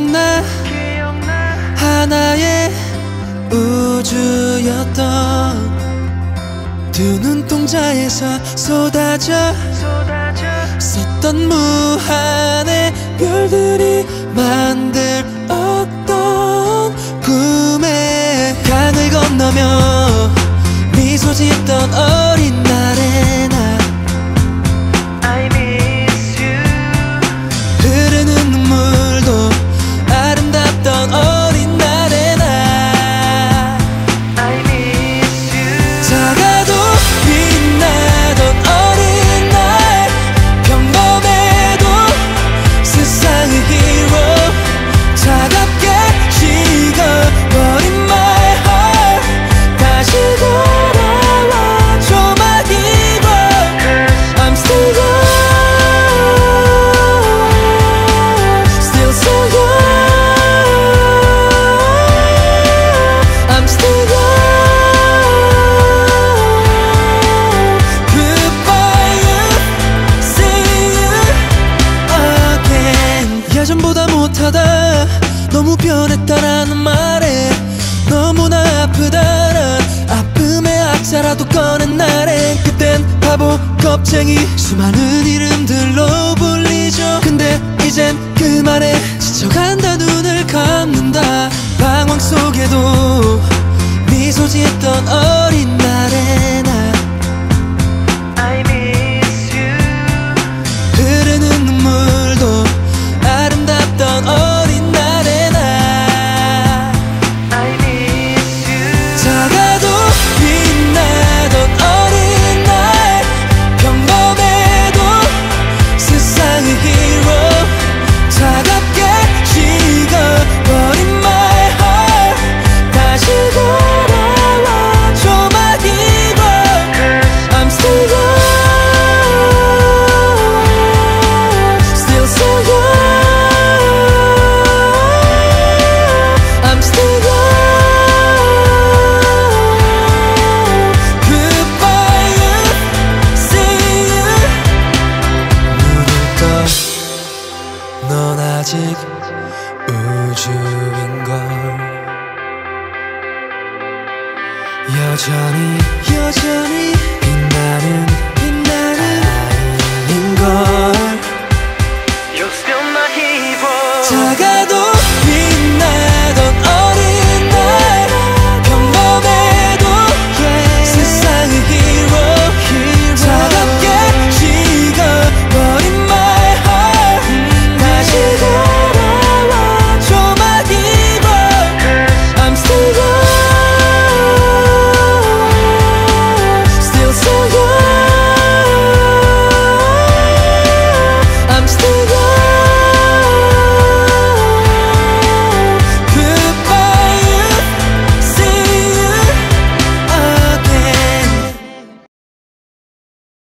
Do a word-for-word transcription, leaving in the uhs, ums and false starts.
기억나, 하나의 우주였던 두 눈동자에서 쏟아져 썼던 무한의 별들이 만들 어떤 꿈의 강을 건너며 미소 짓던 어린 날의 나 I miss you. 흐르는 눈물도 아름답던 어린 날의 나 I miss you. 작아도 빛나던 어린 날 평범해도 세상의 히로 차갑게 식어버린 my heart 다시 돌아와줘 my hero. I'm still young, still so young. I'm still young. Goodbye you, see you again. 예전보다 못하다 너무 변했다라는 말에 너무나 아프다란 아픔의 악사라도 꺼낸 날에 그땐 바보 겁쟁이 수많은 이름들로 불리죠. 근데 이젠 그 말에 지쳐간다 눈을 감는다 방황 속에도 미소 짓던 어린 날의 나 I miss you. 흐르는 눈물도 아름답던 어린 날의 나 I miss you. 작아도 빛나던 어린 날 평범해도 세상의 히로 차갑게 식어버린 my heart 다시 돌아와줘 my hero. I'm still young, still so young. I'm still young. Goodbye you, see you. 눈을 떠 넌 아직 우주인걸 여전히 여전히